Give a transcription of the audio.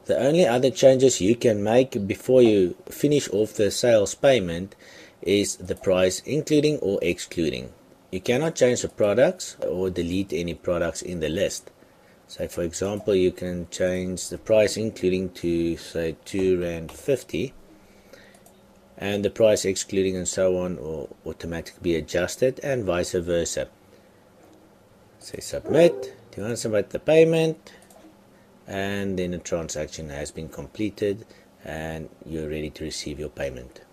The only other changes you can make before you finish off the sales payment is the price including or excluding. You cannot change the products or delete any products in the list. So for example, you can change the price including to say £2.50, and the price excluding and so on will automatically be adjusted, and vice versa. Say submit. Do you want to submit the payment? And then the transaction has been completed and you're ready to receive your payment.